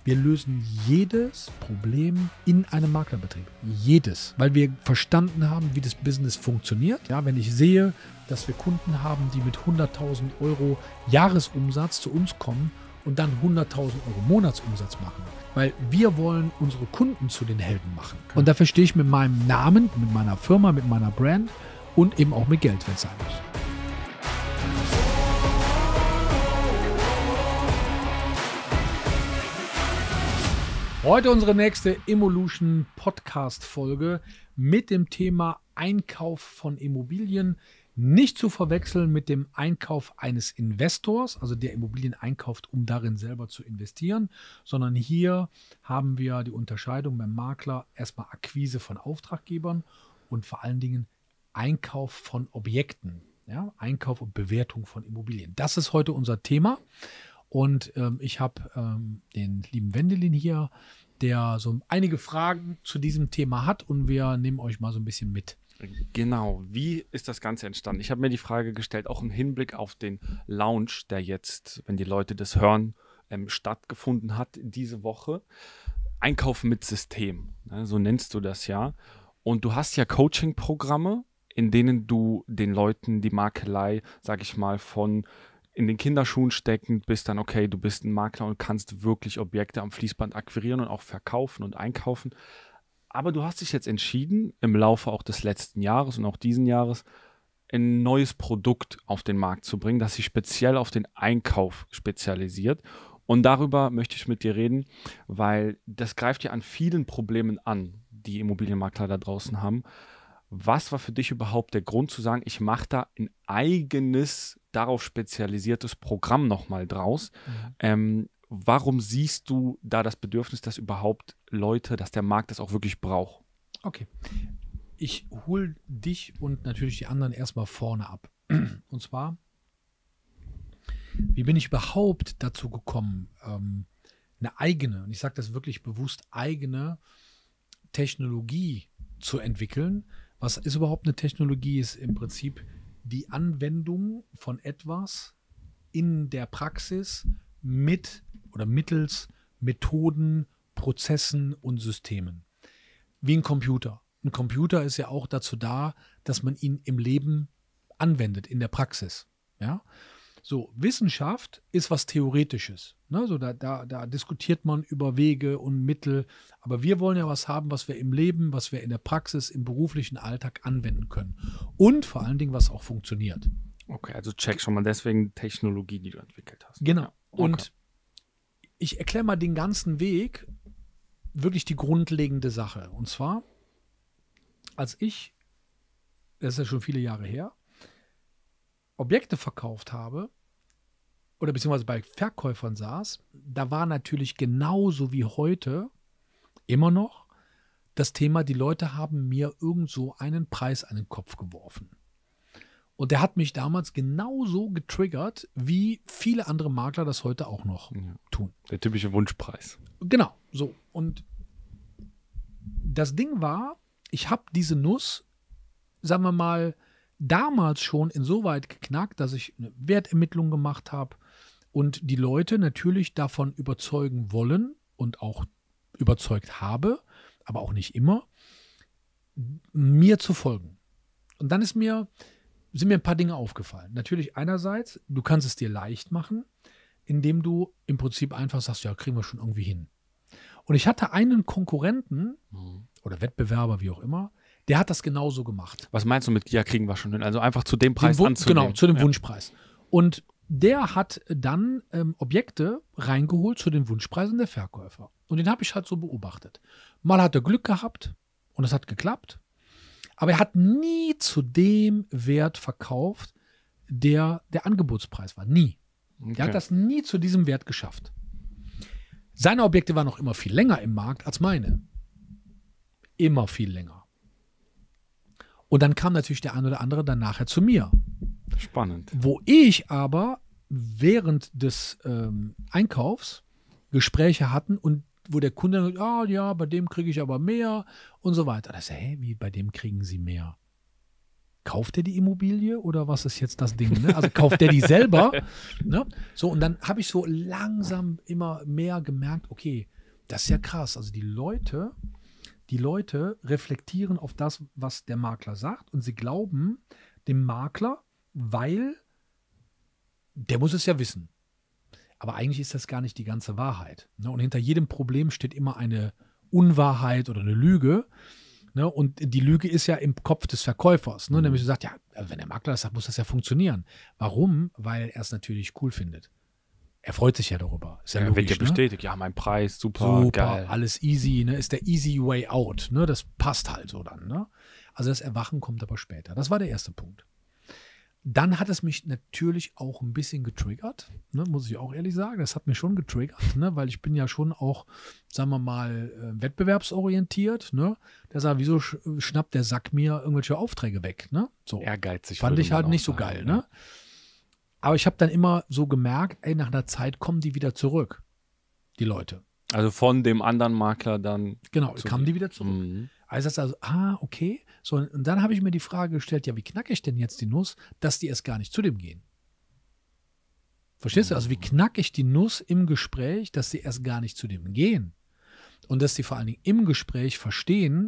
Wir lösen jedes Problem in einem Maklerbetrieb. Jedes. Weil wir verstanden haben, wie das Business funktioniert. Ja, wenn ich sehe, dass wir Kunden haben, die mit 100.000 Euro Jahresumsatz zu uns kommen und dann 100.000 Euro Monatsumsatz machen. Weil wir wollen unsere Kunden zu den Helden machen. Und dafür stehe ich mit meinem Namen, mit meiner Firma, mit meiner Brand und eben auch mit Geld, wenn es sein muss. Heute unsere nächste Immolution Podcast-Folge mit dem Thema Einkauf von Immobilien. Nicht zu verwechseln mit dem Einkauf eines Investors, also der Immobilien einkauft, um darin selber zu investieren, sondern hier haben wir die Unterscheidung beim Makler erstmal Akquise von Auftraggebern und vor allen Dingen Einkauf von Objekten, ja? Einkauf und Bewertung von Immobilien. Das ist heute unser Thema. Und ich habe den lieben Wendelin hier, der so einige Fragen zu diesem Thema hat und wir nehmen euch mal so ein bisschen mit. Genau, wie ist das Ganze entstanden? Ich habe mir die Frage gestellt, auch im Hinblick auf den Launch, der jetzt, wenn die Leute das hören, stattgefunden hat diese Woche. Einkaufen mit System, ne, so nennst du das ja. Und du hast ja Coaching-Programme, in denen du den Leuten die Makelei, sag ich mal, von in den Kinderschuhen steckend bist dann, okay, du bist ein Makler und kannst wirklich Objekte am Fließband akquirieren und auch verkaufen und einkaufen. Aber du hast dich jetzt entschieden, im Laufe auch des letzten Jahres und auch diesen Jahres, ein neues Produkt auf den Markt zu bringen, das sich speziell auf den Einkauf spezialisiert. Und darüber möchte ich mit dir reden, weil das greift ja an vielen Problemen an, die Immobilienmakler da draußen haben. Was war für dich überhaupt der Grund zu sagen, ich mache da ein eigenes, darauf spezialisiertes Programm nochmal draus? Warum siehst du da das Bedürfnis, dass überhaupt Leute, dass der Markt das auch wirklich braucht? Okay, ich hole dich und natürlich die anderen erstmal vorne ab. Und zwar, wie bin ich überhaupt dazu gekommen, eine eigene, und ich sage das wirklich bewusst, eigene Technologie zu entwickeln? Was ist überhaupt eine Technologie? Ist im Prinzip die Anwendung von etwas in der Praxis mit oder mittels Methoden, Prozessen und Systemen. Wie ein Computer. Ein Computer ist ja auch dazu da, dass man ihn im Leben anwendet, in der Praxis. Ja? So, Wissenschaft ist was Theoretisches. Ne? So, da diskutiert man über Wege und Mittel. Aber wir wollen ja was haben, was wir im Leben, was wir in der Praxis, im beruflichen Alltag anwenden können. Und vor allen Dingen, was auch funktioniert. Okay, also check schon mal deswegen Technologie, die du entwickelt hast. Genau. Ja, okay. Und ich erkläre mal den ganzen Weg, wirklich die grundlegende Sache. Und zwar, als ich, das ist ja schon viele Jahre her, Objekte verkauft habe oder beziehungsweise bei Verkäufern saß, da war natürlich genauso wie heute immer noch das Thema, die Leute haben mir irgend so einen Preis an den Kopf geworfen. Und der hat mich damals genauso getriggert, wie viele andere Makler das heute auch noch tun. Der typische Wunschpreis. Genau, so. Und das Ding war, ich habe diese Nuss, sagen wir mal, damals schon insoweit geknackt, dass ich eine Wertermittlung gemacht habe und die Leute natürlich davon überzeugen wollen und auch überzeugt habe, aber auch nicht immer, mir zu folgen. Und dann sind mir ein paar Dinge aufgefallen. Natürlich einerseits, du kannst es dir leicht machen, indem du im Prinzip einfach sagst, ja, kriegen wir schon irgendwie hin. Und ich hatte einen Konkurrenten oder Wettbewerber, wie auch immer, der hat das genauso gemacht. Was meinst du mit, ja, kriegen wir schon hin? Also einfach zu dem Preis anzunehmen. Genau, zu dem Wunschpreis. Und der hat dann Objekte reingeholt zu den Wunschpreisen der Verkäufer. Und den habe ich halt so beobachtet. Mal hat er Glück gehabt und es hat geklappt. Aber er hat nie zu dem Wert verkauft, der Angebotspreis war. Nie. Okay. Der hat das nie zu diesem Wert geschafft. Seine Objekte waren noch immer viel länger im Markt als meine. Immer viel länger. Und dann kam natürlich der ein oder andere dann nachher zu mir. Spannend. Wo ich aber während des Einkaufs Gespräche hatten und wo der Kunde dann sagt, ja, bei dem kriege ich aber mehr und so weiter. Da sage ich, wie, bei dem kriegen Sie mehr? kauft der die Immobilie oder was ist jetzt das Ding? Ne? Also kauft der die selber? Ne? So, und dann habe ich so langsam immer mehr gemerkt, okay, das ist ja krass. Also die Leute reflektieren auf das, was der Makler sagt und sie glauben dem Makler, weil der muss es ja wissen. Aber eigentlich ist das gar nicht die ganze Wahrheit. Ne? Und hinter jedem Problem steht immer eine Unwahrheit oder eine Lüge. Ne? Und die Lüge ist ja im Kopf des Verkäufers. Ne? Nämlich sagt, ja, wenn der Makler das sagt, muss das ja funktionieren. Warum? Weil er es natürlich cool findet. Er freut sich ja darüber. Ist ja logisch, wird ja ne? bestätigt. Ja, mein Preis, super, geil. Alles easy, ne? Ist der easy way out. Ne? Das passt halt so dann. Ne? Also das Erwachen kommt aber später. Das war der erste Punkt. Dann hat es mich natürlich auch ein bisschen getriggert, ne, muss ich auch ehrlich sagen. Das hat mich schon getriggert, ne, weil ich bin ja schon auch, sagen wir mal, wettbewerbsorientiert. Ne. Der sagt, wieso schnappt der Sack mir irgendwelche Aufträge weg? Ne? So. Ehrgeizig. Fand ich halt nicht so geil. Ne? Aber ich habe dann immer so gemerkt, ey, nach einer Zeit kommen die wieder zurück, die Leute. Also von dem anderen Makler dann. Genau, kamen die wieder zurück. Mhm. Also, okay. So, und dann habe ich mir die Frage gestellt, ja, wie knacke ich denn jetzt die Nuss, dass die erst gar nicht zu dem gehen? Verstehst du? Also wie knacke ich die Nuss im Gespräch, dass sie erst gar nicht zu dem gehen? Und dass sie vor allen Dingen im Gespräch verstehen,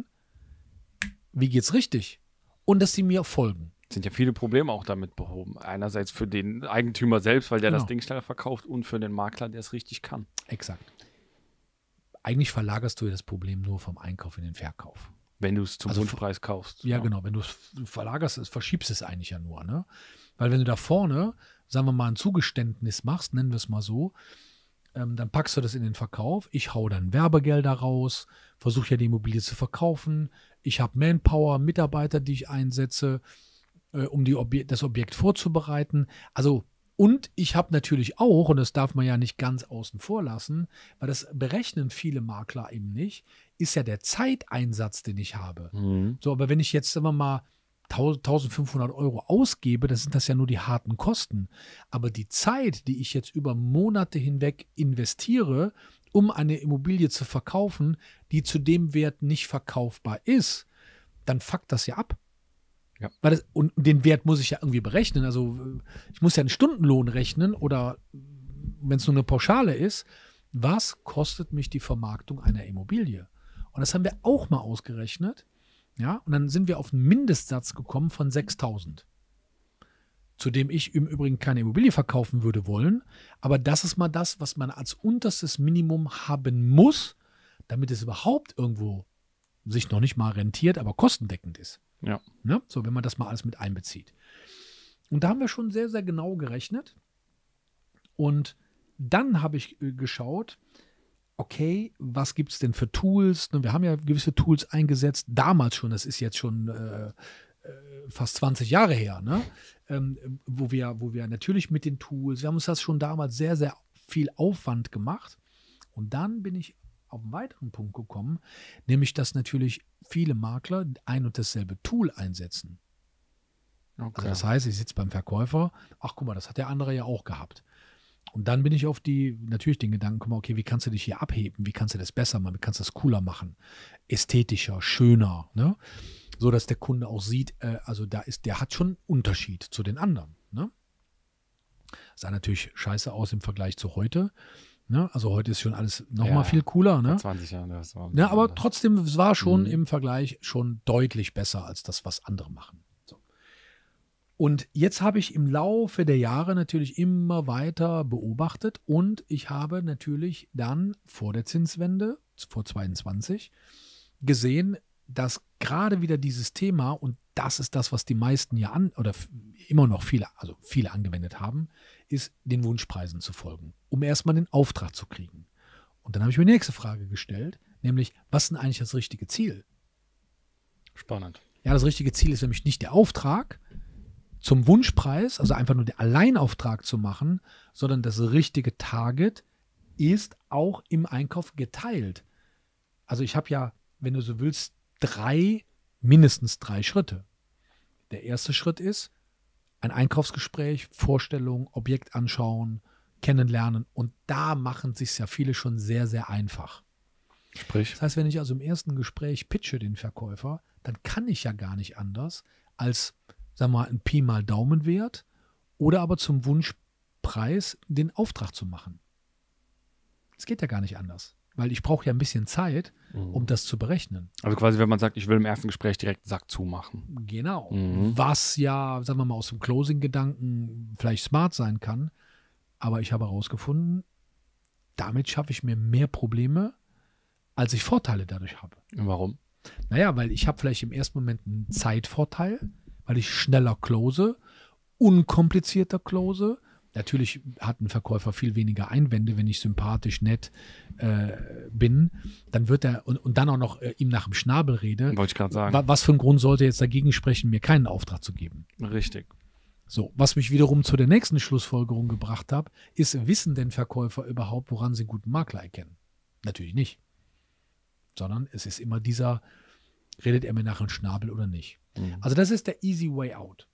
wie geht's richtig? Und dass sie mir folgen. Sind ja viele Probleme auch damit behoben. Einerseits für den Eigentümer selbst, weil der das Ding schneller verkauft, und für den Makler, der es richtig kann. Exakt. Eigentlich verlagerst du das Problem nur vom Einkauf in den Verkauf. Wenn du es zum Wunschpreis kaufst. Ja, genau. Wenn du es verlagerst, verschiebst es eigentlich ja nur. Ne? Weil wenn du da vorne, sagen wir mal, ein Zugeständnis machst, nennen wir es mal so, dann packst du das in den Verkauf. Ich hau dann Werbegelder raus, versuche ja die Immobilie zu verkaufen. Ich habe Manpower, Mitarbeiter, die ich einsetze, um das Objekt vorzubereiten. Also, und ich habe natürlich auch, und das darf man ja nicht ganz außen vor lassen, weil das berechnen viele Makler eben nicht, ist ja der Zeiteinsatz, den ich habe. Mhm. So, aber wenn ich jetzt, sagen wir mal, 1.500 Euro ausgebe, dann sind das ja nur die harten Kosten. Aber die Zeit, die ich jetzt über Monate hinweg investiere, um eine Immobilie zu verkaufen, die zu dem Wert nicht verkaufbar ist, dann fuckt das ja ab. Ja. Und den Wert muss ich ja irgendwie berechnen. Also ich muss ja einen Stundenlohn rechnen oder wenn es nur eine Pauschale ist, was kostet mich die Vermarktung einer Immobilie? Und das haben wir auch mal ausgerechnet. Ja, und dann sind wir auf einen Mindestsatz gekommen von 6.000. Zu dem ich im Übrigen keine Immobilie verkaufen würde wollen. Aber das ist mal das, was man als unterstes Minimum haben muss, damit es überhaupt irgendwo sich noch nicht mal rentiert, aber kostendeckend ist. Ja. Ne? So, wenn man das mal alles mit einbezieht. Und da haben wir schon sehr, sehr genau gerechnet. Und dann habe ich geschaut, okay, was gibt es denn für Tools? Wir haben ja gewisse Tools eingesetzt, damals schon, das ist jetzt schon fast 20 Jahre her, ne? Wo wir natürlich mit den Tools, wir haben uns das schon damals sehr, sehr viel Aufwand gemacht. Und dann bin ich auf einen weiteren Punkt gekommen, nämlich, dass natürlich viele Makler ein und dasselbe Tool einsetzen. Okay. Also das heißt, ich sitze beim Verkäufer, ach guck mal, das hat der andere ja auch gehabt. Und dann bin ich auf natürlich den Gedanken gekommen, okay, wie kannst du dich hier abheben? Wie kannst du das besser machen? Wie kannst du das cooler machen? Ästhetischer, schöner, ne? So dass der Kunde auch sieht, also der hat schon einen Unterschied zu den anderen, ne? Sah natürlich scheiße aus im Vergleich zu heute. Ne? Also heute ist schon alles nochmal viel cooler. Ne? 20 Jahre, das war ja, aber trotzdem, es war schon im Vergleich schon deutlich besser als das, was andere machen. So. Und jetzt habe ich im Laufe der Jahre natürlich immer weiter beobachtet und ich habe natürlich dann vor der Zinswende, vor 22, gesehen, dass gerade wieder dieses Thema, und das ist das, was die meisten ja immer noch viele angewendet haben, ist, den Wunschpreisen zu folgen, um erstmal den Auftrag zu kriegen. Und dann habe ich mir die nächste Frage gestellt, nämlich, was ist denn eigentlich das richtige Ziel? Spannend. Ja, das richtige Ziel ist nämlich nicht der Auftrag zum Wunschpreis, also einfach nur den Alleinauftrag zu machen, sondern das richtige Target ist auch im Einkauf geteilt. Also ich habe ja, wenn du so willst, mindestens drei Schritte. Der erste Schritt ist ein Einkaufsgespräch, Vorstellung, Objekt anschauen, kennenlernen, und da machen es sich ja viele schon sehr, sehr einfach. Sprich? Das heißt, wenn ich also im ersten Gespräch pitche den Verkäufer, dann kann ich ja gar nicht anders, als sagen wir mal, ein Pi mal Daumenwert oder aber zum Wunschpreis den Auftrag zu machen. Es geht ja gar nicht anders, weil ich brauche ja ein bisschen Zeit, um das zu berechnen. Also quasi, wenn man sagt, ich will im ersten Gespräch direkt einen Sack zumachen. Genau. Was ja, sagen wir mal, aus dem Closing-Gedanken vielleicht smart sein kann, aber ich habe herausgefunden, damit schaffe ich mir mehr Probleme, als ich Vorteile dadurch habe. Warum? Naja, weil ich habe vielleicht im ersten Moment einen Zeitvorteil, weil ich schneller close, unkomplizierter close. Natürlich hat ein Verkäufer viel weniger Einwände, wenn ich sympathisch, nett bin. Dann wird er, und dann auch noch ihm nach dem Schnabel rede. Wollte ich gerade sagen. Was für ein Grund sollte jetzt dagegen sprechen, mir keinen Auftrag zu geben? Richtig. So, was mich wiederum zu der nächsten Schlussfolgerung gebracht hat, ist, wissen denn Verkäufer überhaupt, woran sie einen guten Makler erkennen? Natürlich nicht. Sondern es ist immer dieser, redet er mir nach dem Schnabel oder nicht? Also das ist der easy way out.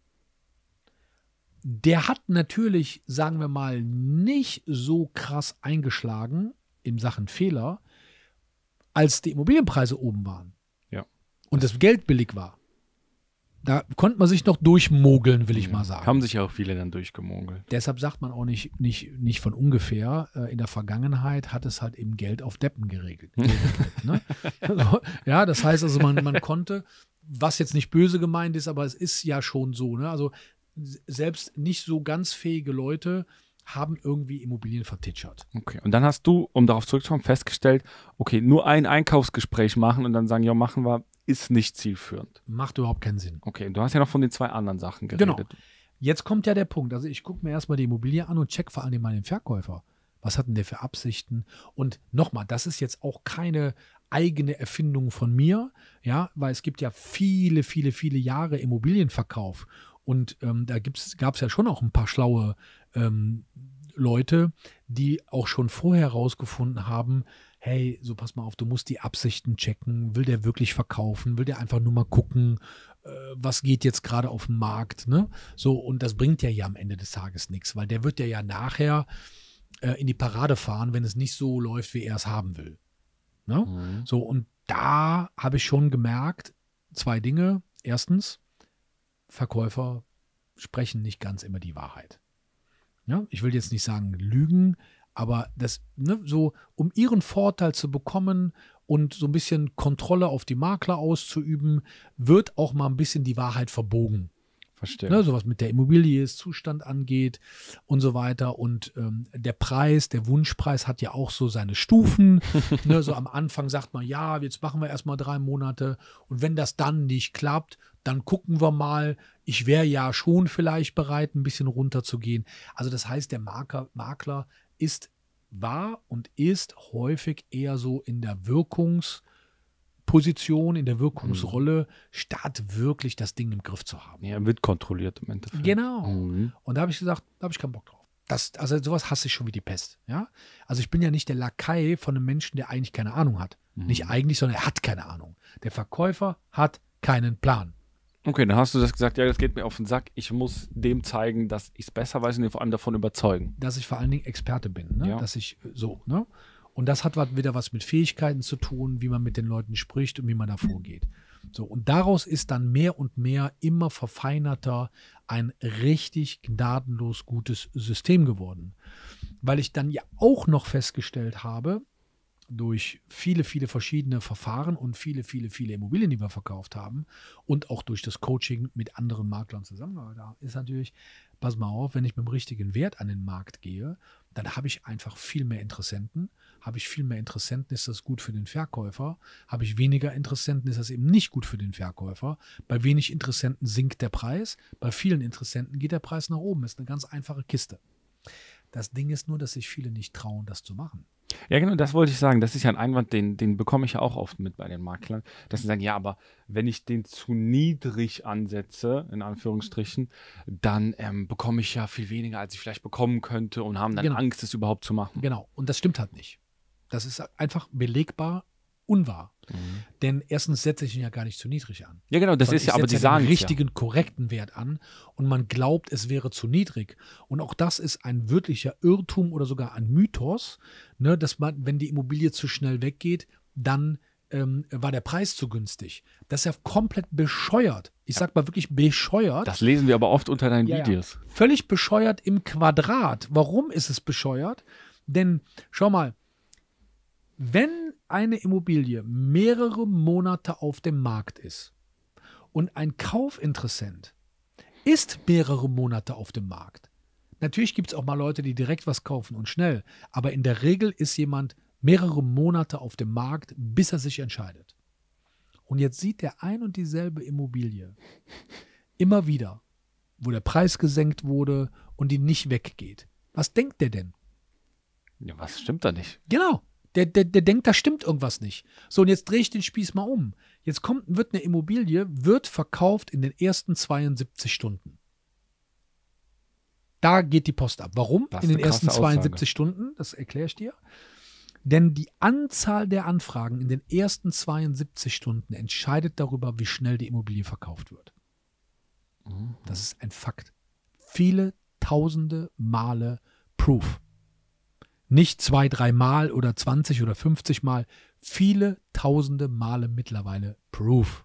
Der hat natürlich, sagen wir mal, nicht so krass eingeschlagen in Sachen Fehler, als die Immobilienpreise oben waren. Ja. Und das Geld billig war. Da konnte man sich noch durchmogeln, will ich mal sagen. Haben sich ja auch viele dann durchgemogelt. Deshalb sagt man auch nicht von ungefähr, in der Vergangenheit hat es halt eben Geld auf Deppen geregelt. Ne? Also, ja, das heißt also, man konnte, was jetzt nicht böse gemeint ist, aber es ist ja schon so, ne? Also selbst nicht so ganz fähige Leute haben irgendwie Immobilien vertitschert. Okay, und dann hast du, um darauf zurückzukommen, festgestellt, okay, nur ein Einkaufsgespräch machen und dann sagen, ja, machen wir, ist nicht zielführend. Macht überhaupt keinen Sinn. Okay, du hast ja noch von den 2 anderen Sachen geredet. Genau. Jetzt kommt ja der Punkt. Also ich gucke mir erstmal die Immobilie an und check vor allem mal den Verkäufer. Was hat denn der für Absichten? Und nochmal, das ist jetzt auch keine eigene Erfindung von mir, ja, weil es gibt ja viele, viele, viele Jahre Immobilienverkauf. Und da gab es ja schon auch ein paar schlaue Leute, die auch schon vorher herausgefunden haben, hey, so pass mal auf, du musst die Absichten checken. Will der wirklich verkaufen? Will der einfach nur mal gucken, was geht jetzt gerade auf dem Markt? Ne? So, und das bringt ja am Ende des Tages nichts, weil der wird ja nachher in die Parade fahren, wenn es nicht so läuft, wie er es haben will. Ne? So, und da habe ich schon gemerkt, 2 Dinge. Erstens, Verkäufer sprechen nicht ganz immer die Wahrheit. Ja, ich will jetzt nicht sagen lügen, aber das, ne, so, um ihren Vorteil zu bekommen und so ein bisschen Kontrolle auf die Makler auszuüben, wird auch mal ein bisschen die Wahrheit verbogen. Verstehe. Ne, sowas mit der Immobilie, Zustand angeht und so weiter. Und der Preis, der Wunschpreis hat ja auch so seine Stufen. Ne, so am Anfang sagt man, ja, jetzt machen wir erstmal 3 Monate. Und wenn das dann nicht klappt, dann gucken wir mal. Ich wäre ja schon vielleicht bereit, ein bisschen runterzugehen. Also das heißt, der Makler war und ist häufig eher so in der Wirkungsposition, in der Wirkungsrolle, statt wirklich das Ding im Griff zu haben. Ja, wird kontrolliert im Endeffekt. Genau. Und da habe ich gesagt, da habe ich keinen Bock drauf. Also sowas hasse ich schon wie die Pest. Ja? Also ich bin ja nicht der Lakai von einem Menschen, der eigentlich keine Ahnung hat. Nicht eigentlich, sondern er hat keine Ahnung. Der Verkäufer hat keinen Plan. Okay, dann hast du das gesagt, ja, das geht mir auf den Sack. Ich muss dem zeigen, dass ich es besser weiß und ihn vor allem davon überzeugen. Dass ich vor allen Dingen Experte bin. Ne? Ja. Dass ich so, ne? Und das hat wieder was mit Fähigkeiten zu tun, wie man mit den Leuten spricht und wie man da vorgeht. So, und daraus ist dann mehr und mehr immer verfeinerter ein richtig gnadenlos gutes System geworden. Weil ich dann ja auch noch festgestellt habe, durch viele, viele verschiedene Verfahren und viele, viele, viele Immobilien, die wir verkauft haben und auch durch das Coaching mit anderen Maklern zusammengearbeitet haben, ist natürlich, pass mal auf, wenn ich mit dem richtigen Wert an den Markt gehe, dann habe ich einfach viel mehr Interessenten. Habe ich viel mehr Interessenten, ist das gut für den Verkäufer. Habe ich weniger Interessenten, ist das eben nicht gut für den Verkäufer. Bei wenig Interessenten sinkt der Preis, bei vielen Interessenten geht der Preis nach oben. Ist eine ganz einfache Kiste. Das Ding ist nur, dass sich viele nicht trauen, das zu machen. Ja, genau, das wollte ich sagen. Das ist ja ein Einwand, den bekomme ich ja auch oft mit bei den Maklern, dass sie sagen, ja, aber wenn ich den zu niedrig ansetze, in Anführungsstrichen, dann bekomme ich ja viel weniger, als ich vielleicht bekommen könnte und haben dann Angst, es überhaupt zu machen. Genau, und das stimmt halt nicht. Das ist einfach belegbar unwahr. Denn erstens setze ich ihn ja gar nicht zu niedrig an. Ja, genau, das ist ja, aber die sagen den richtigen, korrekten Wert an und man glaubt, es wäre zu niedrig. Und auch das ist ein wirklicher Irrtum oder sogar ein Mythos, ne, dass man, wenn die Immobilie zu schnell weggeht, dann war der Preis zu günstig. Das ist ja komplett bescheuert. Ich sag mal wirklich bescheuert. Das lesen wir aber oft unter deinen Videos. Völlig bescheuert im Quadrat. Warum ist es bescheuert? Denn, schau mal, wenn eine Immobilie mehrere Monate auf dem Markt ist und ein Kaufinteressent ist mehrere Monate auf dem Markt, natürlich gibt es auch mal Leute, die direkt was kaufen und schnell, aber in der Regel ist jemand mehrere Monate auf dem Markt, bis er sich entscheidet. Und jetzt sieht der ein und dieselbe Immobilie immer wieder, wo der Preis gesenkt wurde und die nicht weggeht. Was denkt der denn? Ja, was stimmt da nicht? Genau. Der denkt, da stimmt irgendwas nicht. So, und jetzt drehe ich den Spieß mal um. Jetzt wird eine Immobilie, wird verkauft in den ersten 72 Stunden. Da geht die Post ab. Warum? In den ersten 72 Stunden, das erkläre ich dir. Denn die Anzahl der Anfragen in den ersten 72 Stunden entscheidet darüber, wie schnell die Immobilie verkauft wird. Das ist ein Fakt. Viele tausende Male Proof. Nicht 2, 3 Mal oder 20 oder 50 Mal. Viele tausende Male mittlerweile Proof.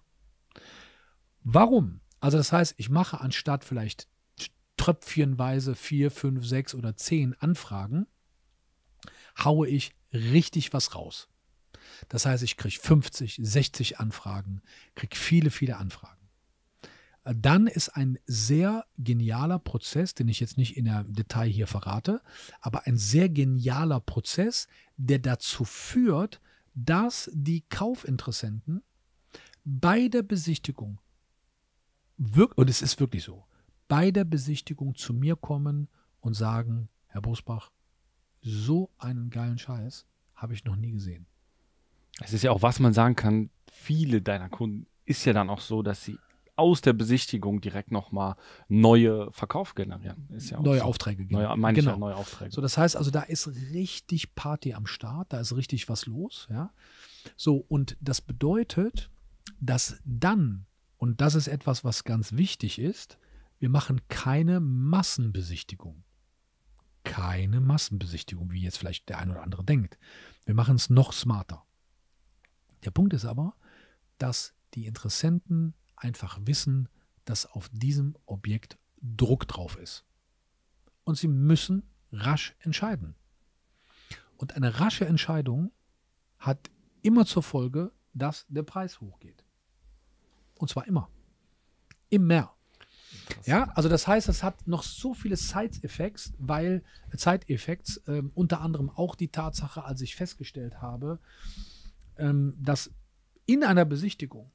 Warum? Also das heißt, ich mache anstatt vielleicht tröpfchenweise 4, 5, 6 oder 10 Anfragen, haue ich richtig was raus. Das heißt, ich kriege 50, 60 Anfragen, kriege viele, viele Anfragen. Dann ist ein sehr genialer Prozess, den ich jetzt nicht in der Detail hier verrate, aber ein sehr genialer Prozess, der dazu führt, dass die Kaufinteressenten bei der Besichtigung, und es ist wirklich so, bei der Besichtigung zu mir kommen und sagen, Herr Bosbach, so einen geilen Scheiß habe ich noch nie gesehen. Es ist ja auch, was man sagen kann, viele deiner Kunden ist ja dann auch so, dass sie aus der Besichtigung direkt nochmal neue Verkauf generieren. Ist ja auch neue so. Aufträge generieren. Neue Aufträge. So, das heißt also, da ist richtig Party am Start, da ist richtig was los. Ja? So, und das bedeutet, dass dann, und das ist etwas, was ganz wichtig ist, wir machen keine Massenbesichtigung. Keine Massenbesichtigung, wie jetzt vielleicht der ein oder andere denkt. Wir machen es noch smarter. Der Punkt ist aber, dass die Interessenten einfach wissen, dass auf diesem Objekt Druck drauf ist. Und sie müssen rasch entscheiden. Und eine rasche Entscheidung hat immer zur Folge, dass der Preis hochgeht. Und zwar immer. Immer. Ja, also das heißt, es hat noch so viele Side-Effects, unter anderem auch die Tatsache, als ich festgestellt habe, dass in einer Besichtigung,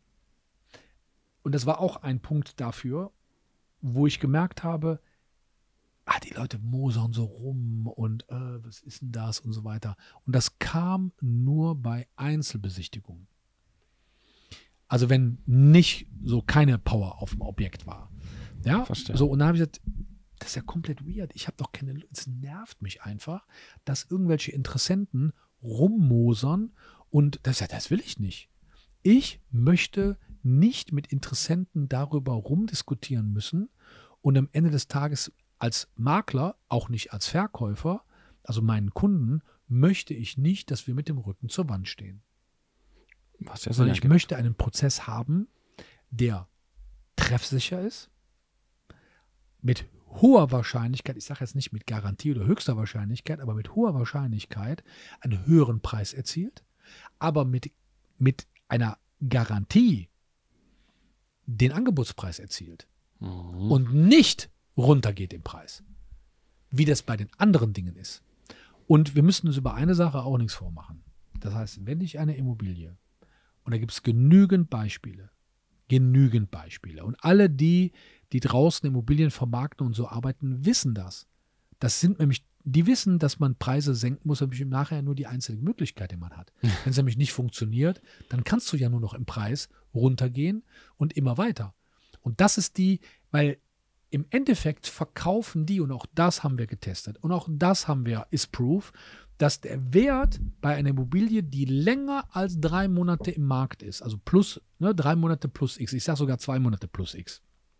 und das war auch ein Punkt dafür, wo ich gemerkt habe, die Leute mosern so rum und was ist denn das und so weiter. Und das kam nur bei Einzelbesichtigungen. Also wenn nicht so keine Power auf dem Objekt war. Ja, verstehe. So, und dann habe ich gesagt, das ist ja komplett weird. Ich habe doch keine, es nervt mich einfach, dass irgendwelche Interessenten rummosern und das will ich nicht. Ich möchte nicht mit Interessenten darüber rumdiskutieren müssen und am Ende des Tages als Makler, auch nicht als Verkäufer, also meinen Kunden, möchte ich nicht, dass wir mit dem Rücken zur Wand stehen. Sondern ich möchte einen Prozess haben, der treffsicher ist, mit hoher Wahrscheinlichkeit, ich sage jetzt nicht mit Garantie oder höchster Wahrscheinlichkeit, aber mit hoher Wahrscheinlichkeit einen höheren Preis erzielt, aber mit einer Garantie den Angebotspreis erzielt und nicht runtergeht im Preis, wie das bei den anderen Dingen ist. Und wir müssen uns über eine Sache auch nichts vormachen. Das heißt, wenn ich eine Immobilie, und da gibt es genügend Beispiele, und alle die draußen Immobilien vermarkten und so arbeiten, wissen das. Das sind nämlich, die wissen, dass man Preise senken muss, nämlich nachher nur die einzige Möglichkeit, die man hat. Wenn es nämlich nicht funktioniert, dann kannst du ja nur noch im Preis runtergehen und immer weiter. Und das ist weil im Endeffekt verkaufen die, und auch das haben wir getestet, und auch das ist Proof, dass der Wert bei einer Immobilie, die länger als 3 Monate im Markt ist, also plus, 3 Monate plus X, ich sage sogar 2 Monate plus X,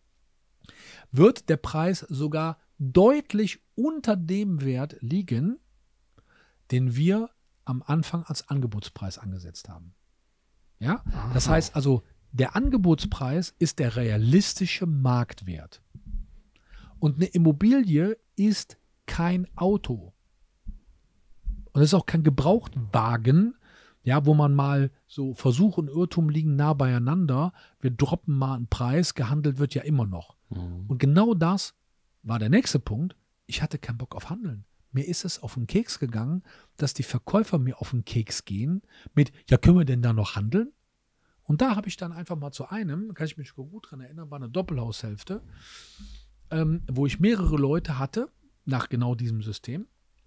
wird der Preis sogar deutlich unter dem Wert liegen, den wir am Anfang als Angebotspreis angesetzt haben. Ja, das heißt also, Der Angebotspreis ist der realistische Marktwert. Und eine Immobilie ist kein Auto. Und es ist auch kein Gebrauchtwagen, ja, wo man mal so Versuch und Irrtum liegen nah beieinander. Wir droppen mal einen Preis, gehandelt wird ja immer noch. Und genau das war der nächste Punkt. Ich hatte keinen Bock auf Handeln. Mir ist es auf den Keks gegangen, dass die Verkäufer mir auf den Keks gehen mit, ja, können wir denn da noch handeln? Und da habe ich dann einfach mal zu einem, kann ich mich gut dran erinnern, war eine Doppelhaushälfte, wo ich mehrere Leute hatte, nach genau diesem System.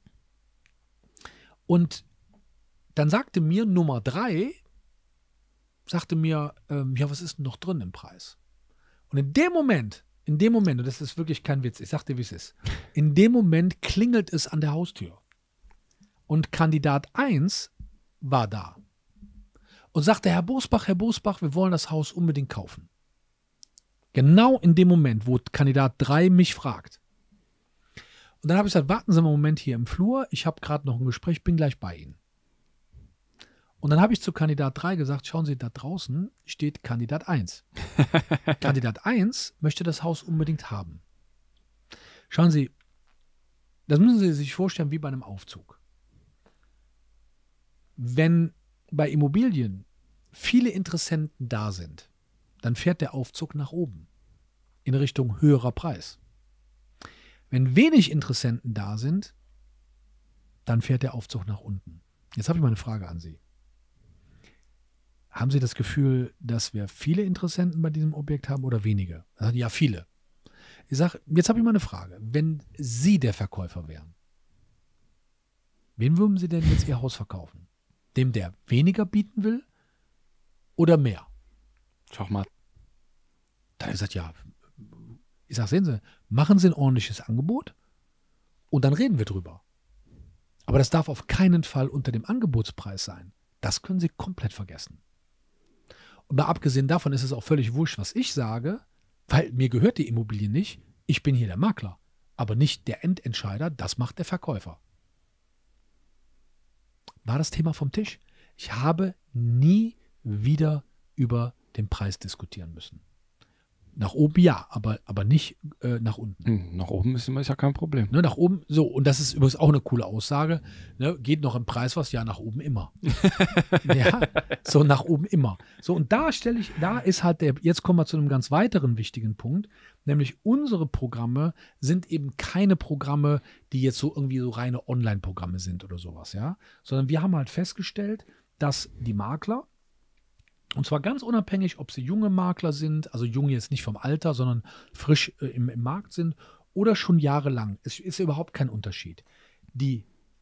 Und dann sagte mir Nummer 3, sagte mir, ja, was ist denn noch drin im Preis? Und in dem Moment, und das ist wirklich kein Witz, ich sag dir, wie es ist, in dem Moment klingelt es an der Haustür. Und Kandidat 1 war da und sagte, Herr Bosbach, wir wollen das Haus unbedingt kaufen. Genau in dem Moment, wo Kandidat 3 mich fragt. Und dann habe ich gesagt, warten Sie mal einen Moment hier im Flur, ich habe gerade noch ein Gespräch, bin gleich bei Ihnen. Und dann habe ich zu Kandidat 3 gesagt, schauen Sie, da draußen steht Kandidat 1. Kandidat 1 möchte das Haus unbedingt haben. Schauen Sie, das müssen Sie sich vorstellen wie bei einem Aufzug. Wenn bei Immobilien viele Interessenten da sind, dann fährt der Aufzug nach oben in Richtung höherer Preis. Wenn wenig Interessenten da sind, dann fährt der Aufzug nach unten. Jetzt habe ich mal eine Frage an Sie. Haben Sie das Gefühl, dass wir viele Interessenten bei diesem Objekt haben oder wenige? Ja, viele. Ich sage, jetzt habe ich mal eine Frage. Wenn Sie der Verkäufer wären, wen würden Sie denn jetzt Ihr Haus verkaufen? Dem, der weniger bieten will oder mehr? Schau mal. Da habe ich gesagt, ja. Ich sage, sehen Sie, machen Sie ein ordentliches Angebot und dann reden wir drüber. Aber das darf auf keinen Fall unter dem Angebotspreis sein. Das können Sie komplett vergessen. Und mal abgesehen davon ist es auch völlig wurscht, was ich sage, weil mir gehört die Immobilie nicht. Ich bin hier der Makler, aber nicht der Endentscheider. Das macht der Verkäufer. War das Thema vom Tisch? Ich habe nie wieder über den Preis diskutieren müssen. Nach oben ja, aber nicht nach unten. Nach oben ist ja kein Problem. Ne, nach oben, so, und das ist übrigens auch eine coole Aussage. Ne, geht noch im Preis was? Ja, nach oben immer. Ja, so nach oben immer. So, und da ist halt jetzt kommen wir zu einem ganz weiteren wichtigen Punkt, nämlich unsere Programme sind eben keine Programme, die jetzt so irgendwie so reine Online-Programme sind oder sowas, ja. Sondern wir haben halt festgestellt, dass die Makler, und zwar ganz unabhängig, ob sie junge Makler sind, also jung jetzt nicht vom Alter, sondern frisch im Markt sind oder schon jahrelang. Es ist überhaupt kein Unterschied. Die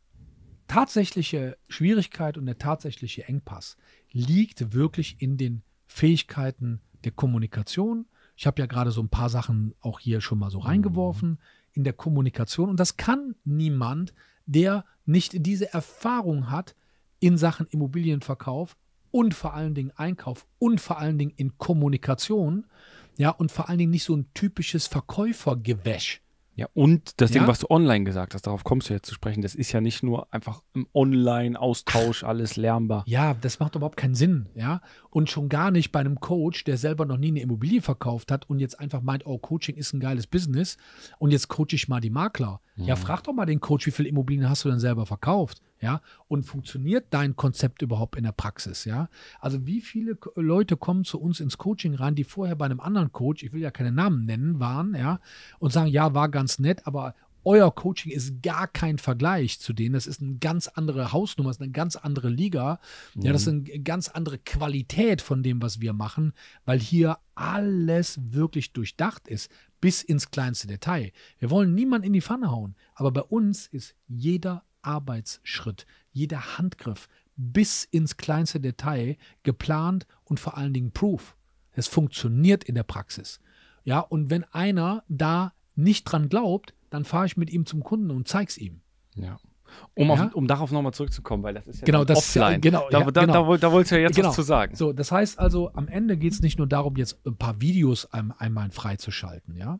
tatsächliche Schwierigkeit und der tatsächliche Engpass liegt wirklich in den Fähigkeiten der Kommunikation. Ich habe ja gerade so ein paar Sachen auch hier schon mal so reingeworfen, in der Kommunikation. Und das kann niemand, der nicht diese Erfahrung hat in Sachen Immobilienverkauf und vor allen Dingen Einkauf und vor allen Dingen in Kommunikation, ja, und vor allen Dingen nicht so ein typisches Verkäufergewäsch. Ja, und das Ding, Ja? was du online gesagt hast, darauf kommst du jetzt zu sprechen, das ist ja nicht nur einfach im Online-Austausch alles lernbar. Ja, das macht überhaupt keinen Sinn, ja. Und schon gar nicht bei einem Coach, der selber noch nie eine Immobilie verkauft hat und jetzt einfach meint, oh, Coaching ist ein geiles Business und jetzt coache ich mal die Makler. Ja, frag doch mal den Coach, wie viele Immobilien hast du denn selber verkauft, ja? Und funktioniert dein Konzept überhaupt in der Praxis, ja? Also wie viele Leute kommen zu uns ins Coaching rein, die vorher bei einem anderen Coach, ich will ja keine Namen nennen, waren, ja, und sagen, ja, war ganz nett, aber euer Coaching ist gar kein Vergleich zu denen. Das ist eine ganz andere Hausnummer, das ist eine ganz andere Liga. Ja, das ist eine ganz andere Qualität von dem, was wir machen, weil hier alles wirklich durchdacht ist, bis ins kleinste Detail. Wir wollen niemanden in die Pfanne hauen, aber bei uns ist jeder Arbeitsschritt, jeder Handgriff bis ins kleinste Detail geplant und vor allen Dingen proof. Es funktioniert in der Praxis. Ja, und wenn einer da nicht dran glaubt, dann fahre ich mit ihm zum Kunden und zeig's ihm. Ja. Um darauf nochmal zurückzukommen, weil das ist ja genau, das, offline. Genau, da wolltest du ja jetzt genau. was zu sagen. So, das heißt also, am Ende geht es nicht nur darum, jetzt ein paar Videos einmal freizuschalten, ja.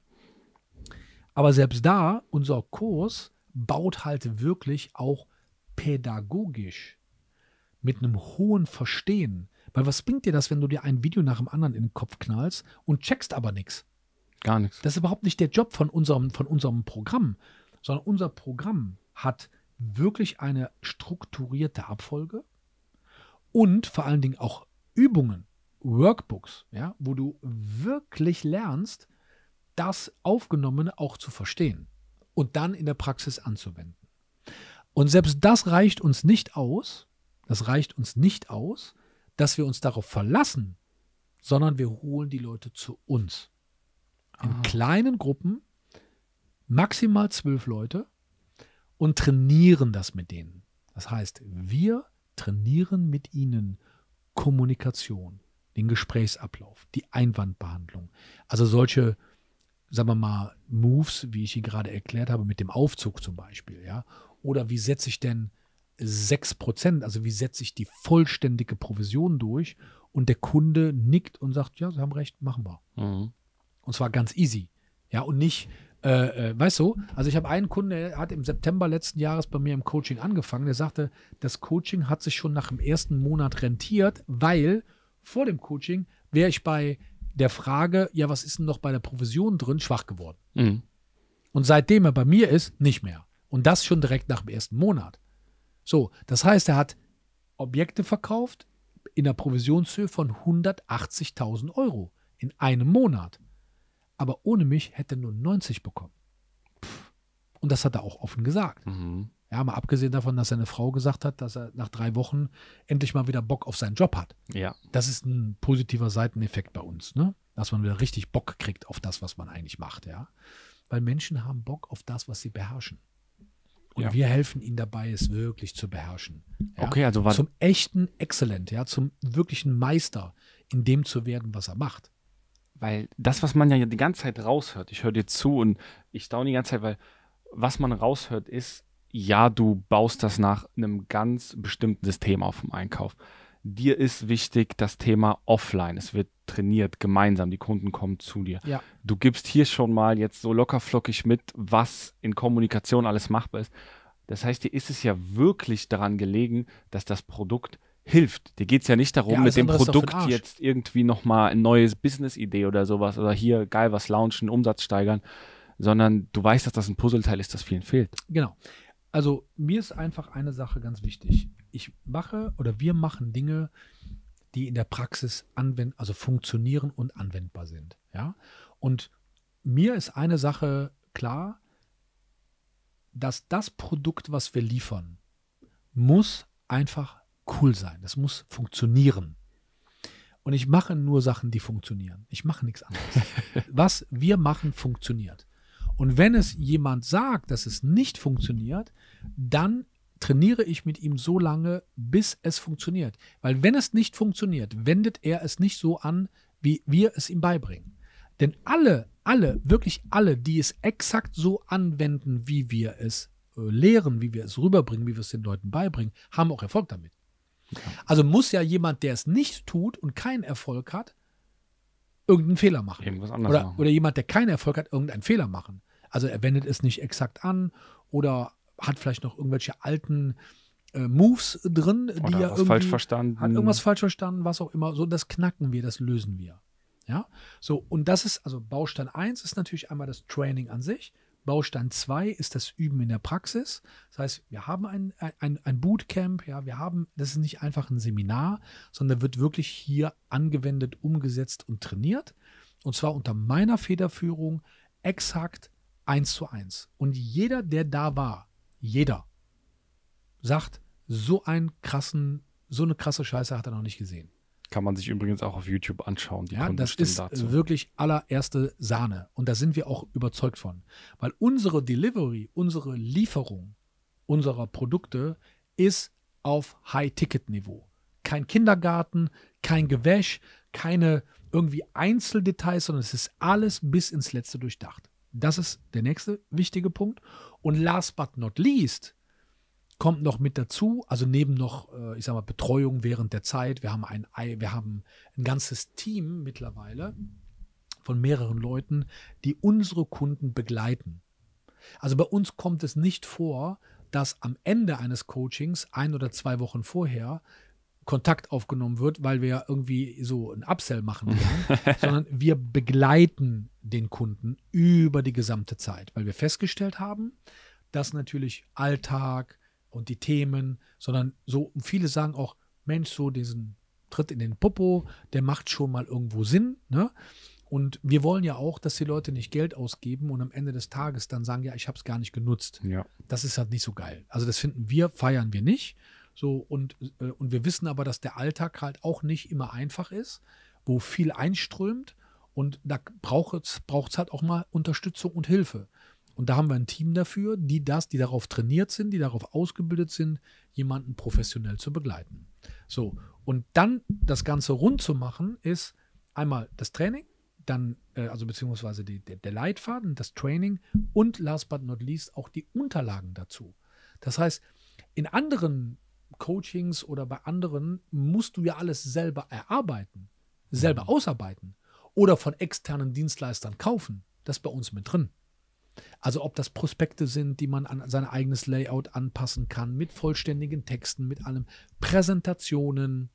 Aber selbst da, unser Kurs baut halt wirklich auch pädagogisch mit einem hohen Verstehen, Weil was bringt dir das, wenn du dir ein Video nach dem anderen in den Kopf knallst und checkst aber nichts? Gar nichts. Das ist überhaupt nicht der Job von unserem Programm, sondern unser Programm hat wirklich eine strukturierte Abfolge und vor allen Dingen auch Übungen, Workbooks, ja, wo du wirklich lernst, das Aufgenommene auch zu verstehen und dann in der Praxis anzuwenden. Und selbst das reicht uns nicht aus, dass wir uns darauf verlassen, sondern wir holen die Leute zu uns. In kleinen Gruppen, maximal 12 Leute und trainieren das mit denen. Das heißt, wir trainieren mit ihnen Kommunikation, den Gesprächsablauf, die Einwandbehandlung. Also solche, sagen wir mal, Moves, wie ich ihn gerade erklärt habe, mit dem Aufzug zum Beispiel. Ja? Oder wie setze ich denn 6%, also wie setze ich die vollständige Provision durch und der Kunde nickt und sagt, ja, Sie haben recht, machen wir. Mhm. Und zwar ganz easy. Ja, und nicht, weißt du, also ich habe einen Kunden, der hat im September letzten Jahres bei mir im Coaching angefangen, der sagte, das Coaching hat sich schon nach dem ersten Monat rentiert, weil vor dem Coaching wäre ich bei der Frage, ja, was ist denn noch bei der Provision drin, schwach geworden. Mhm. Und seitdem er bei mir ist, nicht mehr. Und das schon direkt nach dem ersten Monat. So, das heißt, er hat Objekte verkauft in der Provisionshöhe von 180.000 Euro in einem Monat. Aber ohne mich hätte er nur 90 bekommen. Und das hat er auch offen gesagt. Mhm. Ja, mal abgesehen davon, dass seine Frau gesagt hat, dass er nach 3 Wochen endlich mal wieder Bock auf seinen Job hat. Ja. Das ist ein positiver Seiteneffekt bei uns, ne? Dass man wieder richtig Bock kriegt auf das, was man eigentlich macht, ja. Weil Menschen haben Bock auf das, was sie beherrschen. Und wir helfen ihnen dabei, es wirklich zu beherrschen. Ja? Okay, also zum echten Exzellent, ja, zum wirklichen Meister in dem zu werden, was er macht. Weil das, was man ja die ganze Zeit raushört, ich höre dir zu und ich staune die ganze Zeit, weil was man raushört ist, ja, du baust das nach einem ganz bestimmten System auf dem Einkauf. Dir ist wichtig das Thema Offline. Es wird trainiert, gemeinsam, die Kunden kommen zu dir. Ja. Du gibst hier schon mal jetzt so lockerflockig mit, was in Kommunikation alles machbar ist. Das heißt, dir ist es ja wirklich daran gelegen, dass das Produkt hilft. Dir geht es ja nicht darum, mit dem Produkt jetzt irgendwie nochmal ein neues Business-Idee oder sowas oder hier geil was launchen, Umsatz steigern, sondern du weißt, dass das ein Puzzleteil ist, das vielen fehlt. Genau. Also mir ist einfach eine Sache ganz wichtig. Wir machen Dinge, die in der Praxis funktionieren und anwendbar sind. Ja? Und mir ist eine Sache klar, dass das Produkt, was wir liefern, muss einfach cool sein. Das muss funktionieren. Und ich mache nur Sachen, die funktionieren. Ich mache nichts anderes. Was wir machen, funktioniert. Und wenn es jemand sagt, dass es nicht funktioniert, dann trainiere ich mit ihm so lange, bis es funktioniert. Weil wenn es nicht funktioniert, wendet er es nicht so an, wie wir es ihm beibringen. Denn wirklich alle, die es exakt so anwenden, wie wir es lehren, wie wir es rüberbringen, wie wir es den Leuten beibringen, haben auch Erfolg damit. Ja. Also muss ja jemand, der es nicht tut und keinen Erfolg hat, irgendeinen Fehler machen. Irgendwas anderes machen. Oder jemand, der keinen Erfolg hat, irgendeinen Fehler machen. Also er wendet es nicht exakt an oder hat vielleicht noch irgendwelche alten Moves drin, die oder ja was irgendwie falsch verstanden. Hat irgendwas falsch verstanden, was auch immer. So, das knacken wir, das lösen wir. Ja, so, und das ist, also Baustein 1 ist natürlich einmal das Training an sich. Baustein 2 ist das Üben in der Praxis. Das heißt, wir haben ein Bootcamp, ja, das ist nicht einfach ein Seminar, sondern wird wirklich hier angewendet, umgesetzt und trainiert. Und zwar unter meiner Federführung exakt 1:1. Und jeder, der da war, sagt, so eine krasse Scheiße hat er noch nicht gesehen. Kann man sich übrigens auch auf YouTube anschauen. Ja, das ist wirklich allererste Sahne. Und da sind wir auch überzeugt von. Weil unsere Delivery, unsere Lieferung unserer Produkte ist auf High-Ticket-Niveau. Kein Kindergarten, kein Gewäsch, keine irgendwie Einzeldetails, sondern es ist alles bis ins Letzte durchdacht. Das ist der nächste wichtige Punkt. Und last but not least kommt noch mit dazu, also neben noch, Betreuung während der Zeit. Wir haben ein ganzes Team mittlerweile von mehreren Leuten, die unsere Kunden begleiten. Also bei uns kommt es nicht vor, dass am Ende eines Coachings, 1 oder 2 Wochen vorher, Kontakt aufgenommen wird, weil wir ja irgendwie so ein Upsell machen wollen, sondern wir begleiten den Kunden über die gesamte Zeit, weil wir festgestellt haben, dass natürlich Alltag und die Themen, sondern so viele sagen auch, Mensch, so diesen Tritt in den Popo, der macht schon mal irgendwo Sinn, ne? Und wir wollen ja auch, dass die Leute nicht Geld ausgeben und am Ende des Tages dann sagen, ja, ich habe es gar nicht genutzt. Ja. Das ist halt nicht so geil. Also das feiern wir nicht. So, und wir wissen aber, dass der Alltag halt auch nicht immer einfach ist, wo viel einströmt und da braucht es halt auch mal Unterstützung und Hilfe. Und da haben wir ein Team dafür, die darauf trainiert sind, die darauf ausgebildet sind, jemanden professionell zu begleiten. So, und dann das Ganze rund zu machen, ist einmal das Training, dann, also beziehungsweise der Leitfaden, das Training und last but not least auch die Unterlagen dazu. Das heißt, in anderen Coachings oder bei anderen musst du ja alles selber erarbeiten, selber ausarbeiten oder von externen Dienstleistern kaufen. Das ist bei uns mit drin. Also ob das Prospekte sind, die man an sein eigenes Layout anpassen kann, mit vollständigen Texten, mit allem, Präsentationen,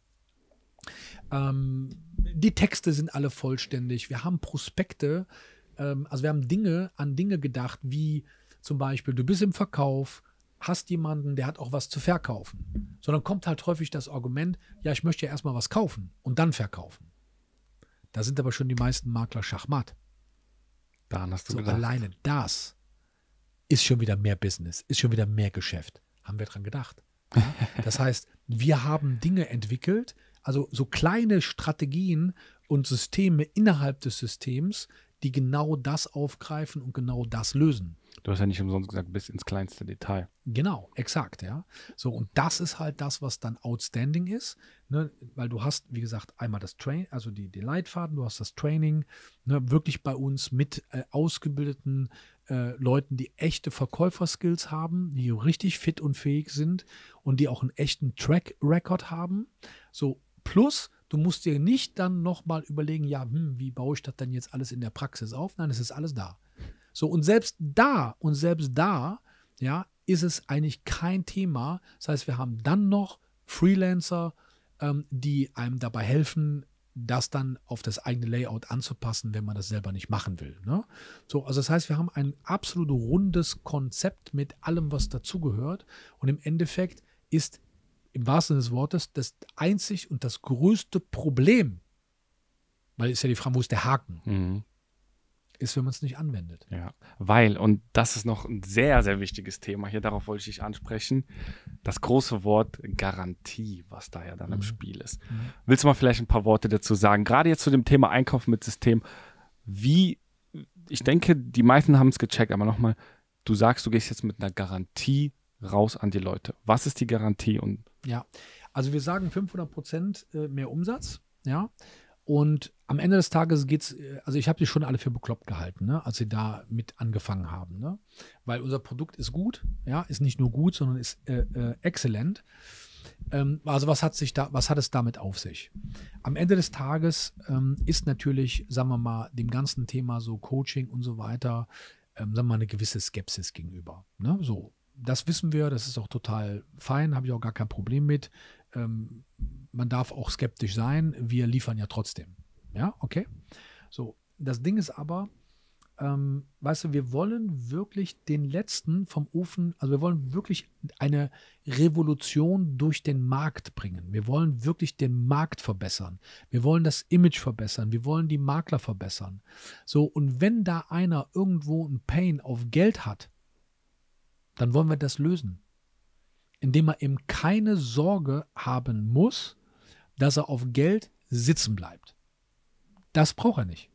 die Texte sind alle vollständig. Wir haben Prospekte, also wir haben an Dinge gedacht, wie zum Beispiel, du bist im Verkauf, hast jemanden, der hat auch was zu verkaufen. Sondern kommt halt häufig das Argument, ja, ich möchte ja erstmal was kaufen und dann verkaufen. Da sind aber schon die meisten Makler schachmatt. Daran hast du so gedacht. Alleine das ist schon wieder mehr Business, ist schon wieder mehr Geschäft. Haben wir dran gedacht. Ja? Das heißt, wir haben Dinge entwickelt, also so kleine Strategien und Systeme innerhalb des Systems, die genau das aufgreifen und genau das lösen. Du hast ja nicht umsonst gesagt, bis ins kleinste Detail. Genau, exakt, ja. So, und das ist halt das, was dann outstanding ist, ne? Weil du hast, wie gesagt, einmal das Training, also die Leitfaden, du hast das Training, ne? Wirklich bei uns mit ausgebildeten Leuten, die echte Verkäuferskills haben, die richtig fit und fähig sind und die auch einen echten Track-Record haben. So, plus, du musst dir nicht dann nochmal überlegen, ja, wie baue ich das dann jetzt alles in der Praxis auf? Nein, es ist alles da. So, und selbst da, ja, ist es eigentlich kein Thema. Das heißt, wir haben dann noch Freelancer, die einem dabei helfen, das dann auf das eigene Layout anzupassen, wenn man das selber nicht machen will. Ne? So, also das heißt, wir haben ein absolut rundes Konzept mit allem, was dazugehört. Und im Endeffekt ist im wahrsten Sinne des Wortes das einzig und das größte Problem, weil ist ja die Frage, wo ist der Haken? Ist, wenn man es nicht anwendet. Ja, weil, und das ist noch ein sehr, sehr wichtiges Thema hier, darauf wollte ich dich ansprechen, das große Wort Garantie, was da ja dann im Spiel ist. Willst du mal vielleicht ein paar Worte dazu sagen? Gerade jetzt zu dem Thema Einkaufen mit System, ich denke, die meisten haben es gecheckt, aber nochmal, du sagst, du gehst jetzt mit einer Garantie raus an die Leute. Was ist die Garantie? Ja, also wir sagen 500% mehr Umsatz, ja. Und am Ende des Tages geht's, also ich habe die schon alle für bekloppt gehalten, ne, als sie da mit angefangen haben, ne? Weil unser Produkt ist gut, ja, ist nicht nur gut, sondern ist exzellent. Also was hat es damit auf sich? Am Ende des Tages ist natürlich, sagen wir mal, dem ganzen Thema so Coaching und so weiter, sagen wir mal, eine gewisse Skepsis gegenüber, ne? So, das wissen wir, das ist auch total fein, habe ich auch gar kein Problem mit. Man darf auch skeptisch sein, wir liefern ja trotzdem. Ja, okay. So, das Ding ist aber, weißt du, wir wollen wirklich den letzten vom Ofen, also wir wollen wirklich eine Revolution durch den Markt bringen. Wir wollen wirklich den Markt verbessern. Wir wollen das Image verbessern. Wir wollen die Makler verbessern. So, und wenn da einer irgendwo ein Pain auf Geld hat, dann wollen wir das lösen. Indem er eben keine Sorge haben muss, dass er auf Geld sitzen bleibt. Das braucht er nicht.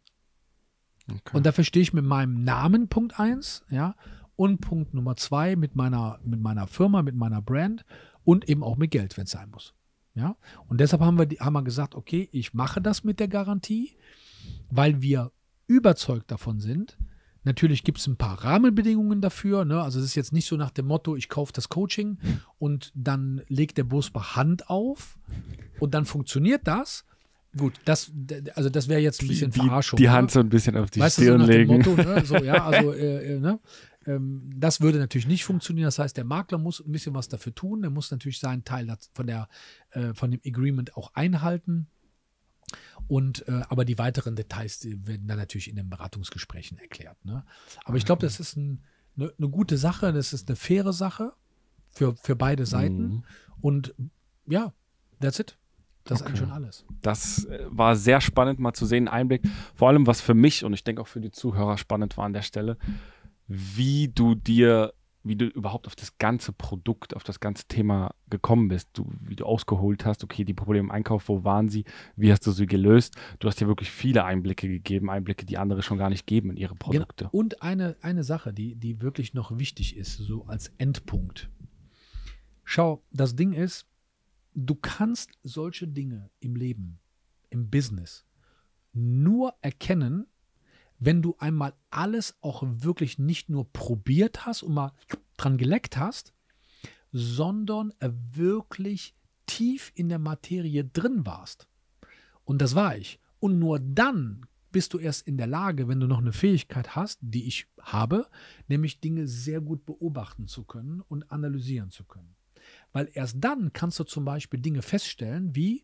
Okay. Und dafür stehe ich mit meinem Namen, Punkt 1, ja, und Punkt Nummer 2 mit meiner Firma, mit meiner Brand und eben auch mit Geld, wenn es sein muss. Ja? Und deshalb haben wir gesagt, okay, ich mache das mit der Garantie, weil wir überzeugt davon sind. Natürlich gibt es ein paar Rahmenbedingungen dafür. Ne? Also es ist jetzt nicht so nach dem Motto, ich kaufe das Coaching und dann legt der Bosbach Hand auf und dann funktioniert das. Gut, das wäre jetzt ein bisschen Verarschung. Die Hand so ein bisschen auf die Stirn so nach legen. Dem Motto, ne? So, ja, also, ne? Das würde natürlich nicht funktionieren. Das heißt, der Makler muss ein bisschen was dafür tun. Der muss natürlich seinen Teil von dem Agreement auch einhalten. Aber die weiteren Details die werden dann natürlich in den Beratungsgesprächen erklärt. Ne? Aber ich glaube, das ist eine gute Sache. Das ist eine faire Sache für beide Seiten. Und ja, that's it. Das ist eigentlich schon alles. Das war sehr spannend mal zu sehen, Einblick. Vor allem, was für mich und ich denke auch für die Zuhörer spannend war an der Stelle, wie du überhaupt auf das ganze Produkt, auf das ganze Thema gekommen bist, wie du ausgeholt hast, okay, die Probleme im Einkauf, wo waren sie, wie hast du sie gelöst? Du hast dir wirklich viele Einblicke gegeben, Einblicke, die andere schon gar nicht geben in ihre Produkte. Genau. Und eine Sache, die wirklich noch wichtig ist, so als Endpunkt. Schau, das Ding ist, du kannst solche Dinge im Leben, im Business, nur erkennen, wenn du einmal alles auch wirklich nicht nur probiert hast und mal dran geleckt hast, sondern wirklich tief in der Materie drin warst. Und das war ich. Und nur dann bist du erst in der Lage, wenn du noch eine Fähigkeit hast, die ich habe, nämlich Dinge sehr gut beobachten zu können und analysieren zu können. Weil erst dann kannst du zum Beispiel Dinge feststellen, wie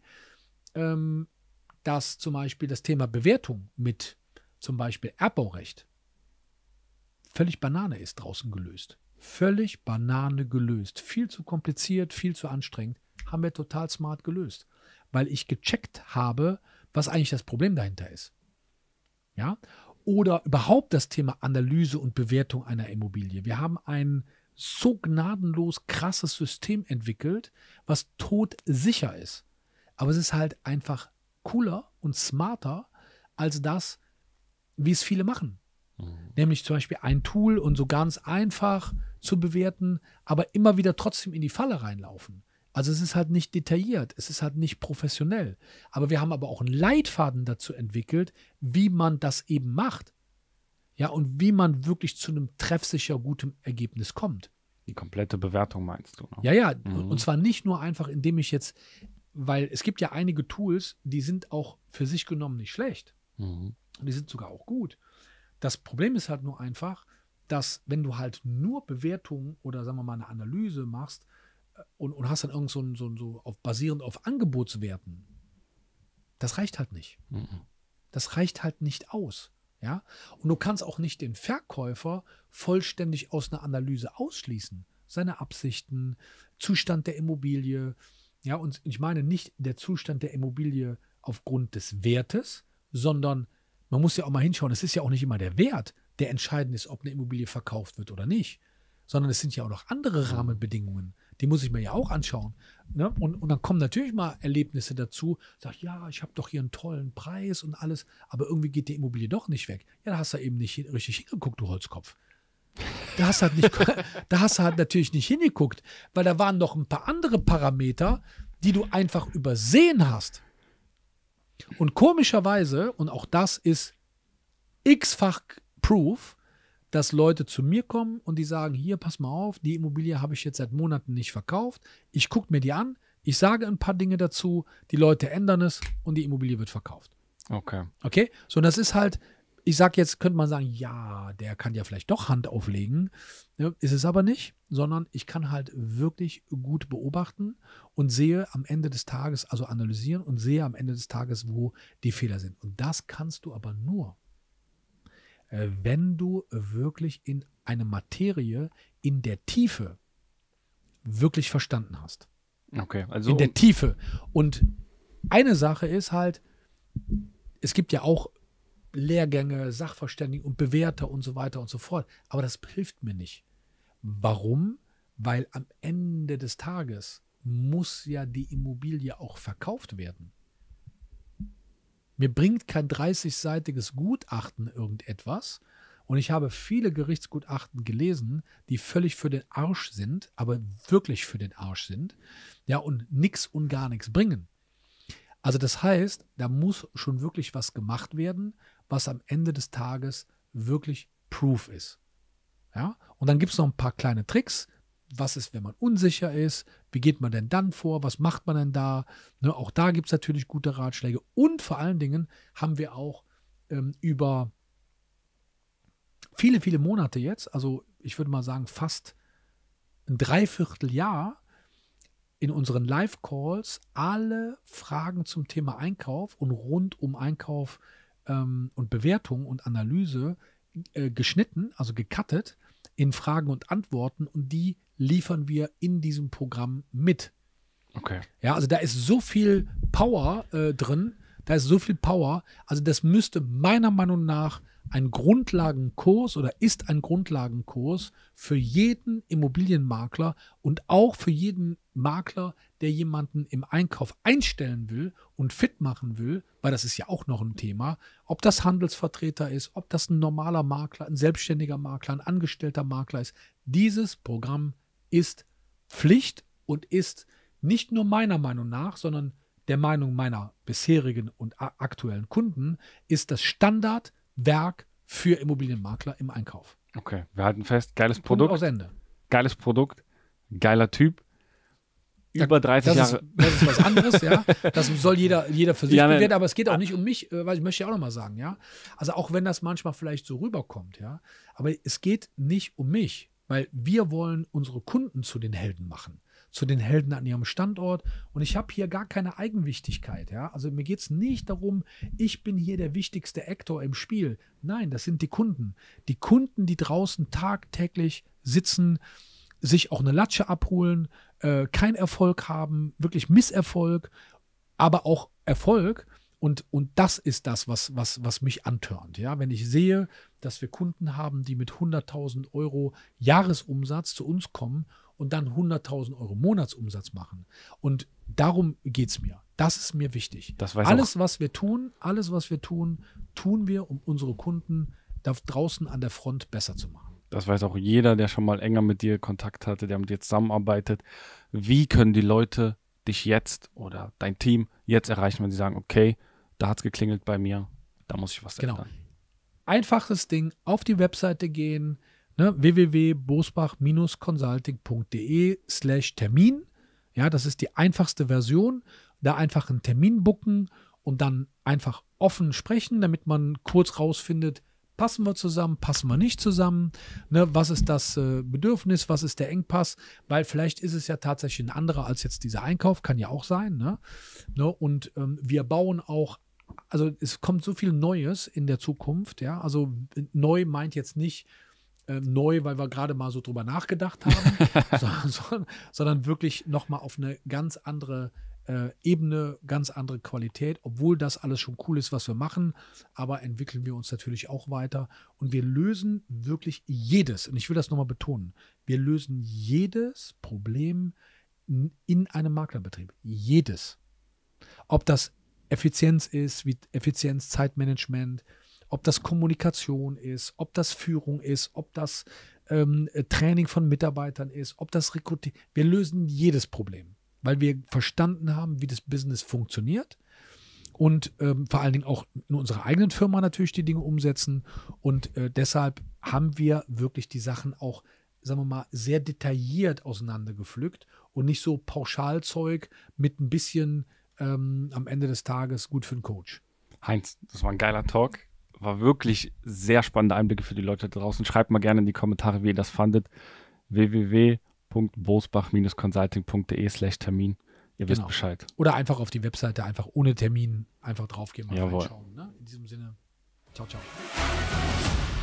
dass zum Beispiel das Thema Bewertung mit zum Beispiel Erbbaurecht völlig Banane ist draußen gelöst. Völlig Banane gelöst. Viel zu kompliziert, viel zu anstrengend. Haben wir total smart gelöst. Weil ich gecheckt habe, was eigentlich das Problem dahinter ist. Ja? Oder überhaupt das Thema Analyse und Bewertung einer Immobilie. Wir haben ein so gnadenlos krasses System entwickelt, was todsicher ist. Aber es ist halt einfach cooler und smarter als das, wie es viele machen. Nämlich zum Beispiel ein Tool und so ganz einfach zu bewerten, aber immer wieder trotzdem in die Falle reinlaufen. Also es ist halt nicht detailliert, es ist halt nicht professionell. Aber wir haben aber auch einen Leitfaden dazu entwickelt, wie man das eben macht. Ja, und wie man wirklich zu einem treffsicher gutem Ergebnis kommt. Die komplette Bewertung meinst du? Ne? Ja, ja. Und zwar nicht nur einfach, indem ich jetzt, weil es gibt ja einige Tools, die sind auch für sich genommen nicht schlecht. Und die sind sogar auch gut. Das Problem ist halt nur einfach, dass wenn du halt nur Bewertungen oder sagen wir mal eine Analyse machst und hast dann irgend so basierend auf Angebotswerten, das reicht halt nicht. Das reicht halt nicht aus. Ja? Und du kannst auch nicht den Verkäufer vollständig aus einer Analyse ausschließen. Seine Absichten, Zustand der Immobilie. Ja, und ich meine nicht der Zustand der Immobilie aufgrund des Wertes, sondern man muss ja auch mal hinschauen, es ist ja auch nicht immer der Wert, der entscheidend ist, ob eine Immobilie verkauft wird oder nicht, sondern es sind ja auch noch andere Rahmenbedingungen, die muss ich mir ja auch anschauen. Ne? Und dann kommen natürlich mal Erlebnisse dazu, sag, ja, ich habe doch hier einen tollen Preis und alles, aber irgendwie geht die Immobilie doch nicht weg. Ja, da hast du eben nicht richtig hingeguckt, du Holzkopf. Da hast du halt natürlich nicht hingeguckt, weil da waren noch ein paar andere Parameter, die du einfach übersehen hast. Und komischerweise, und auch das ist x-fach Proof, dass Leute zu mir kommen und die sagen, hier, pass mal auf, die Immobilie habe ich jetzt seit Monaten nicht verkauft. Ich gucke mir die an, ich sage ein paar Dinge dazu, die Leute ändern es und die Immobilie wird verkauft. Okay? So, das ist halt, ich sage jetzt, könnte man sagen, ja, der kann ja vielleicht doch Hand auflegen. Ja, ist es aber nicht, sondern ich kann halt wirklich gut beobachten und sehe am Ende des Tages, also analysieren und sehe am Ende des Tages, wo die Fehler sind. Und das kannst du aber nur, wenn du wirklich in eine Materie in der Tiefe wirklich verstanden hast. Okay, also in der Tiefe. Und eine Sache ist halt, es gibt ja auch Lehrgänge, Sachverständigen und Bewerter und so weiter und so fort. Aber das hilft mir nicht. Warum? Weil am Ende des Tages muss ja die Immobilie auch verkauft werden. Mir bringt kein 30-seitiges Gutachten irgendetwas. Und ich habe viele Gerichtsgutachten gelesen, die völlig für den Arsch sind, aber wirklich für den Arsch sind. Ja, und nichts und gar nichts bringen. Also das heißt, da muss schon wirklich was gemacht werden, was am Ende des Tages wirklich Proof ist. Ja? Und dann gibt es noch ein paar kleine Tricks. Was ist, wenn man unsicher ist? Wie geht man denn dann vor? Was macht man denn da? Ne, auch da gibt es natürlich gute Ratschläge. Und vor allen Dingen haben wir auch über viele, viele Monate jetzt, also ich würde mal sagen fast ein Dreivierteljahr, in unseren Live-Calls alle Fragen zum Thema Einkauf und rund um Einkauf und Bewertung und Analyse geschnitten, also gecuttet in Fragen und Antworten, und die liefern wir in diesem Programm mit. Okay. Ja, also da ist so viel Power drin, also das müsste meiner Meinung nach ein Grundlagenkurs oder ist ein Grundlagenkurs für jeden Immobilienmakler und auch für jeden Makler, der jemanden im Einkauf einstellen will und fit machen will, weil das ist ja auch noch ein Thema, ob das Handelsvertreter ist, ob das ein normaler Makler, ein selbstständiger Makler, ein angestellter Makler ist. Dieses Programm ist Pflicht und ist nicht nur meiner Meinung nach, sondern der Meinung meiner bisherigen und aktuellen Kunden, ist das Standardwerk für Immobilienmakler im Einkauf. Okay, wir halten fest, geiles Punkt Produkt. aus Ende. Geiles Produkt, geiler Typ. Über 30 Jahre. Das ist was anderes, ja. Das soll jeder für sich Ja, bewerten, aber es geht auch nicht um mich, weil ich möchte ja auch nochmal sagen, ja. Also auch wenn das manchmal vielleicht so rüberkommt, ja. Aber es geht nicht um mich, weil wir wollen unsere Kunden zu den Helden machen. Zu den Helden an ihrem Standort. Und ich habe hier gar keine Eigenwichtigkeit, ja. Also mir geht es nicht darum, ich bin hier der wichtigste Aktor im Spiel. Nein, das sind die Kunden. Die Kunden, die draußen tagtäglich sitzen, sich auch eine Latsche abholen, keinen Erfolg haben, wirklich Misserfolg, aber auch Erfolg. Und das ist das, was mich antörnt. Ja? Wenn ich sehe, dass wir Kunden haben, die mit 100.000 Euro Jahresumsatz zu uns kommen und dann 100.000 Euro Monatsumsatz machen. Und darum geht es mir. Das ist mir wichtig. Alles, was wir tun, tun wir, um unsere Kunden da draußen an der Front besser zu machen. Das weiß auch jeder, der schon mal enger mit dir Kontakt hatte, der mit dir zusammenarbeitet. Wie können die Leute dich jetzt oder dein Team jetzt erreichen, wenn sie sagen, okay, da hat es geklingelt bei mir, da muss ich was ändern? Einfaches Ding, auf die Webseite gehen, ne, www.bosbach-consulting.de/Termin. Ja, das ist die einfachste Version. Da einfach einen Termin booken und dann einfach offen sprechen, damit man kurz rausfindet, passen wir zusammen, passen wir nicht zusammen, ne, was ist das Bedürfnis, was ist der Engpass, weil vielleicht ist es ja tatsächlich ein anderer als jetzt dieser Einkauf, kann ja auch sein. Ne? Und wir bauen auch, also es kommt so viel Neues in der Zukunft, ja, also neu meint jetzt nicht neu, weil wir gerade mal so drüber nachgedacht haben, sondern wirklich nochmal auf eine ganz andere Ebene, ganz andere Qualität, obwohl das alles schon cool ist, was wir machen, aber entwickeln wir uns natürlich auch weiter und wir lösen wirklich jedes, und ich will das nochmal betonen, wir lösen jedes Problem in einem Maklerbetrieb. Jedes. Ob das Effizienz ist, wie Effizienz, Zeitmanagement, ob das Kommunikation ist, ob das Führung ist, ob das Training von Mitarbeitern ist, ob das Rekrutieren. Wir lösen jedes Problem, weil wir verstanden haben, wie das Business funktioniert und vor allen Dingen auch in unserer eigenen Firma natürlich die Dinge umsetzen. Und deshalb haben wir wirklich die Sachen auch, sagen wir mal, sehr detailliert auseinandergepflückt und nicht so Pauschalzeug mit ein bisschen am Ende des Tages gut für einen Coach. Heinz, das war ein geiler Talk. War wirklich sehr spannende Einblicke für die Leute da draußen. Schreibt mal gerne in die Kommentare, wie ihr das fandet. www.bosbach-consulting.de/Termin. Ihr wisst Bescheid. Oder einfach auf die Webseite, einfach ohne Termin, einfach draufgehen, mal Jawohl. reinschauen. Ne? In diesem Sinne, ciao, ciao.